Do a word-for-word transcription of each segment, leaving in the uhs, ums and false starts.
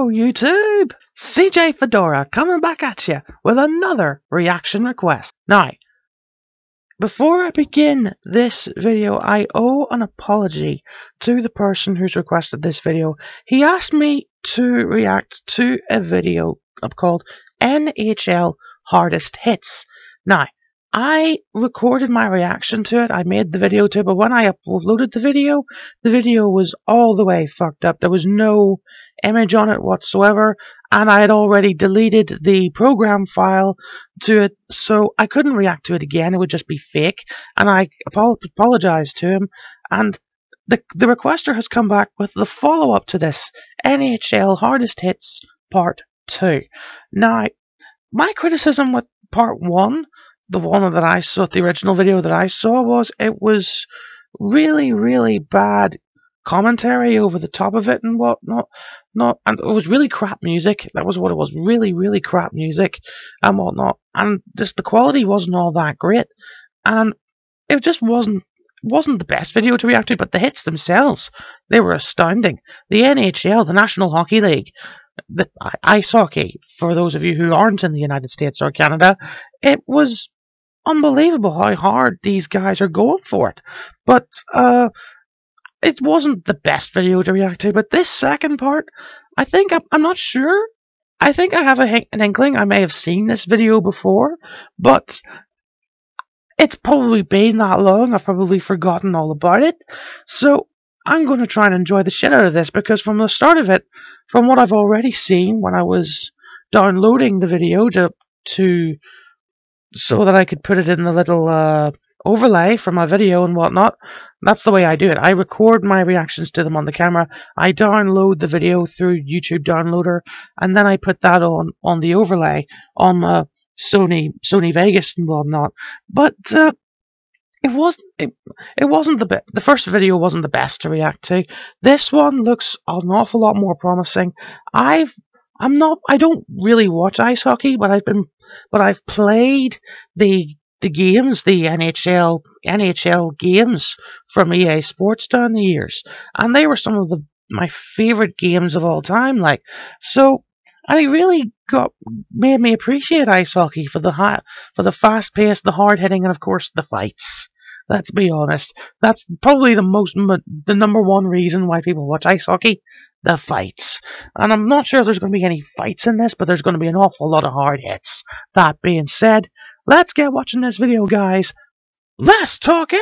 Hello YouTube! C J Fedora coming back at you with another reaction request. Now, before I begin this video, I owe an apology to the person who's requested this video. He asked me to react to a video called N H L Hardest Hits. Now, I recorded my reaction to it, I made the video too, but when I uploaded the video, the video was all the way fucked up. There was no image on it whatsoever, and I had already deleted the program file to it, so I couldn't react to it again. It would just be fake, and I apologized to him, and the, the requester has come back with the follow-up to this, N H L Hardest Hits Part two. Now, my criticism with Part one, the one that I saw, the original video that I saw, was it was really, really bad commentary over the top of it and whatnot. Not, and it was really crap music. That was what it was. Really, really crap music and whatnot. And just the quality wasn't all that great. And it just wasn't wasn't the best video to react to. But the hits themselves, they were astounding. The N H L, the National Hockey League, the ice hockey, for those of you who aren't in the United States or Canada, it was unbelievable how hard these guys are going for it. But uh, it wasn't the best video to react to. But this second part, I think, I'm, I'm not sure. I think I have a, an inkling I may have seen this video before, but it's probably been that long, I've probably forgotten all about it. So I'm going to try and enjoy the shit out of this, because from the start of it, from what I've already seen when I was downloading the video to, to so that I could put it in the little uh, overlay for my video and whatnot, that's the way I do it. I record my reactions to them on the camera, I download the video through YouTube Downloader, and then I put that on, on the overlay on my Sony, Sony Vegas and whatnot. But uh, It wasn't. It, it wasn't the best. The first video wasn't the best to react to. This one looks an awful lot more promising. I've. I'm not. I don't really watch ice hockey, but I've been. But I've played the the games, the N H L N H L games from E A Sports down the years, and they were some of the my favorite games of all time. Like so. And it really got made me appreciate ice hockey for the high, for the fast pace, the hard hitting, and of course the fights. Let's be honest, that's probably the most, the number one reason why people watch ice hockey, the fights. And I'm not sure if there's going to be any fights in this, but there's going to be an awful lot of hard hits. That being said, let's get watching this video, guys. Less talking,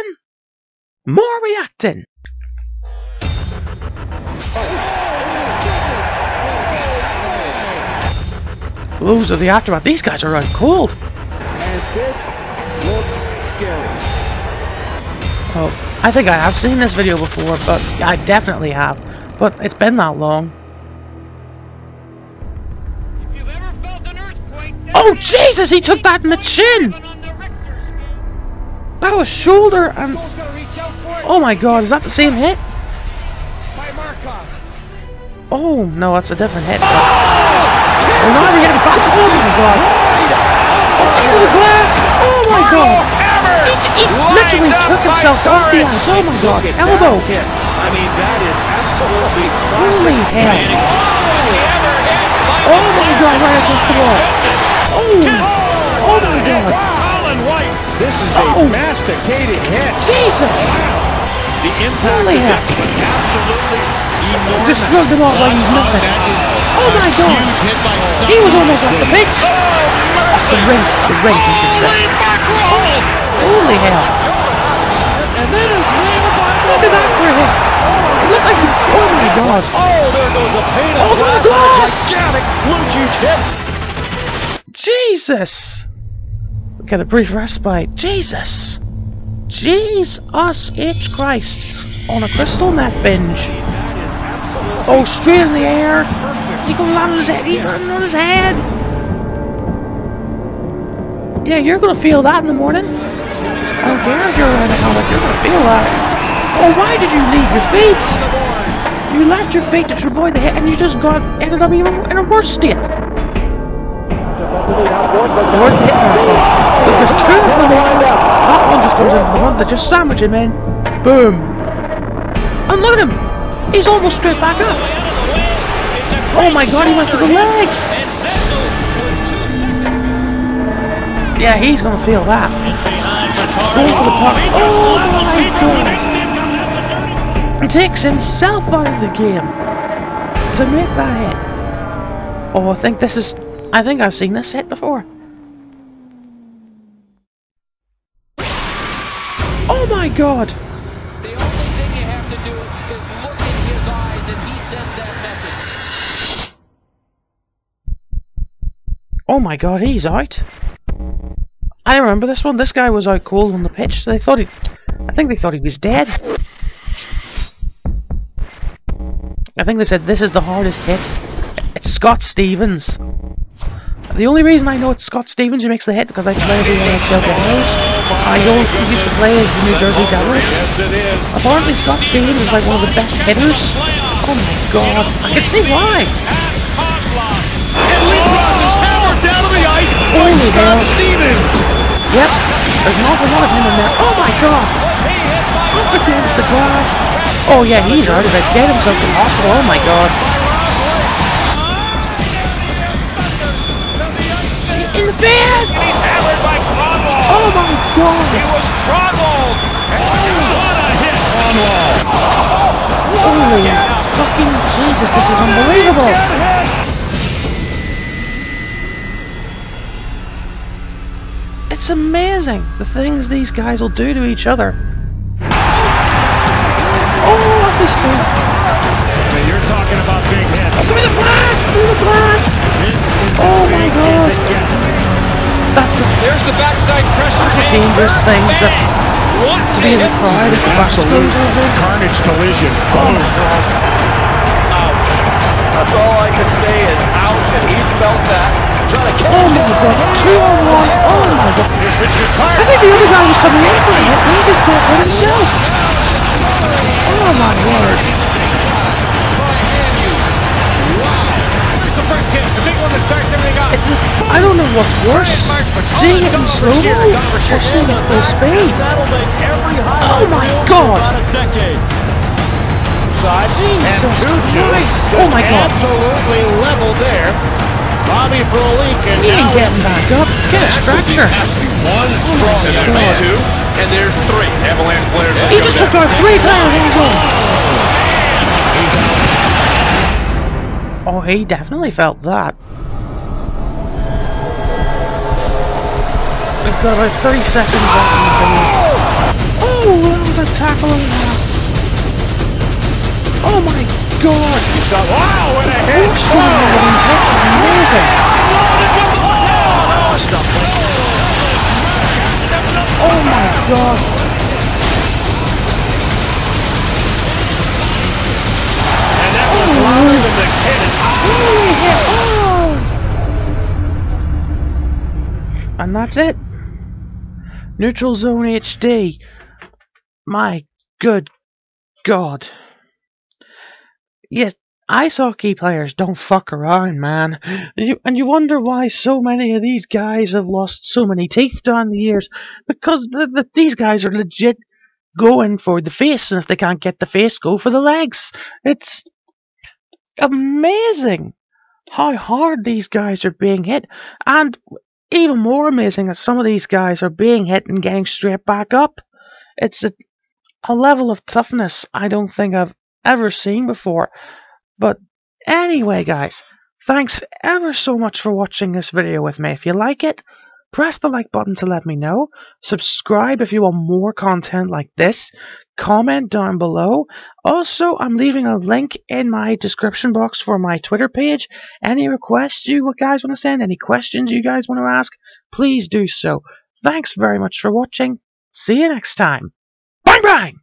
more reacting. Those are the aftermath. These guys are out cold. And this looks scary. Oh, I think I have seen this video before, but I definitely have. But it's been that long. If you've ever felt an earthquake, oh Jesus! He took that in the chin. That was shoulder and. Oh my God! Is that the same hit? Oh no, that's a different hit. Oh no, he hit him back. Oh my God! Oh, into the glass! Oh my God! He, he literally took himself off the ice. Oh my God! Elbow! I mean, that is absolutely holy hell! Oh my God! Right against the wall! Oh! Oh my God! This is a oh. masticating hit. Jesus! The impact holy hell! Absolutely enormous. Just shrugged him off like he's nothing. Oh my God! He was almost off the pitch. The ring, the ring, he should say. Holy hell! And then his man look at that for a hit. It looked like he's. Oh my God! Oh, there goes a pane of oh, glass. glass. A gigantic blue huge hit. Jesus! Get a brief respite. Jesus! Jesus H Christ! On a crystal meth binge. Oh, straight in the air. Is he going to land on his head? He's landing on his head. Yeah, you're going to feel that in the morning. I don't care if you're wearing a helmet, you're going to feel that. Oh, why did you leave your feet? You left your feet to avoid the hit, and you just got ended up even in a worse state. The worst hit now. Look, there's two of them. That one just comes in from the one that just sandwich him in. Boom. And look at him. He's almost straight back up. Oh my god, he went for the legs! And Zexel was two seconds. Yeah, he's gonna feel that. Behind Mataro. Going for the pop. He just Oh levels my him. god! That's a dirty. He takes himself out of the game to make that hit. Oh, I think this is... I think I've seen this hit before. Oh my god! The only thing you have to do is look in his eyes and he sends that message. Oh my god, he's out. I remember this one. This guy was out cold on the pitch. They thought he... I think they thought he was dead. I think they said this is the hardest hit. It's Scott Stevens. The only reason I know it's Scott Stevens who makes the hit because I play the N H L Devils. I don't used to play as the New Jersey Devils. Yes, it is. Apparently Scott Stevens is like one of the best hitters. Oh my god, I can see why. Pass Kozlov. And Lindros is hammered down to the ice. Holy hell. Stevens. Yep, there's an awful lot of him in there. Oh my god, up against the glass. Oh yeah, he's out of it. Get himself to the hospital. Oh my god. In the face! He's hammered by Kronwall. Oh my god! He was Kronwall. What a hit. Kronwall. Holy fucking Jesus, this is unbelievable! It's amazing the things these guys will do to each other. Oh, off his feet! Now you're talking about big hits. Through the glass! Through the glass! This is Oh as my big God. as it gets. That's a, There's the backside pressure. that's a dangerous thing to, What to be in the crowd if the glass goes over. Carnage collision. Oh my god. That's all I can say is ouch, and he felt that. Trying to Oh my god. Two on one. Oh my god. I think the other guy was coming in for it. He just got hurt himself. Oh my word. Here's the first hit, the big one that starts everything off. I don't know what's worse, seeing it in slow-mo or seeing it full speed. That'll make every Oh my god! about a decade. Jesus Christ! Oh my god! absolutely level there. Bobby Frolik, and He ain't now getting back up. Get a stretcher. One strong my and God. two, and there's three Avalanche players. He just took out three players in his own. Oh, he definitely felt that. We've got about thirty seconds left in the video. Oh, that was a tackle on that. Oh my god! He shot. Wow, what a hit! These hits is amazing! Oh, stop. Oh my god! And that was louder than the cannon. Holy hit! Oh! And that's it. Neutral Zone H D. My good god. Yes, ice hockey players don't fuck around, man. You, and you wonder why so many of these guys have lost so many teeth down the years. Because the, the, these guys are legit going for the face, and if they can't get the face, go for the legs. It's amazing how hard these guys are being hit. And even more amazing is some of these guys are being hit and getting straight back up. It's a, a level of toughness I don't think I've ever seen before. But anyway, guys, thanks ever so much for watching this video with me. If you like it, press the like button to let me know. Subscribe if you want more content like this. Comment down below. Also, I'm leaving a link in my description box for my Twitter page. Any requests you guys want to send, any questions you guys want to ask, please do so. Thanks very much for watching. See you next time. Bang bang!